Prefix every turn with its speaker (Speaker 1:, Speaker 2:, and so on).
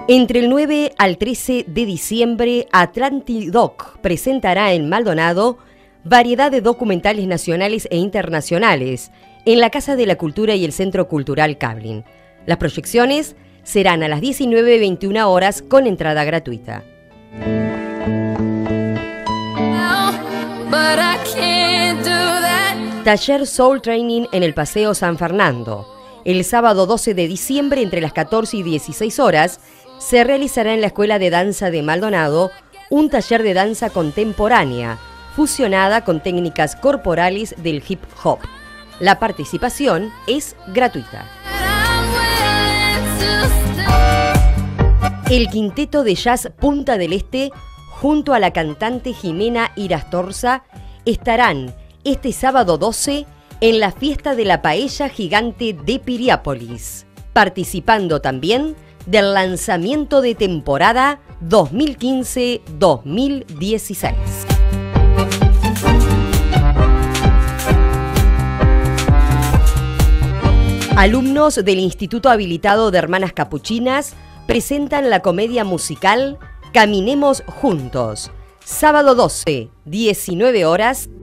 Speaker 1: Entre el 9 al 13 de diciembre, Atlantidoc presentará en Maldonado variedad de documentales nacionales e internacionales en la Casa de la Cultura y el Centro Cultural Cablin. Las proyecciones serán a las 19:21 horas con entrada gratuita. Taller Soul Training en el Paseo San Fernando. El sábado 12 de diciembre, entre las 14 y 16 horas, se realizará en la Escuela de Danza de Maldonado un taller de danza contemporánea, fusionada con técnicas corporales del hip hop. La participación es gratuita. El Quinteto de Jazz Punta del Este, junto a la cantante Jimena Irastorza, estarán este sábado 12 en la fiesta de la paella gigante de Piriápolis, participando también del lanzamiento de temporada 2015-2016. Alumnos del Instituto Habilitado de Hermanas Capuchinas presentan la comedia musical Caminemos Juntos, sábado 12, 19 horas,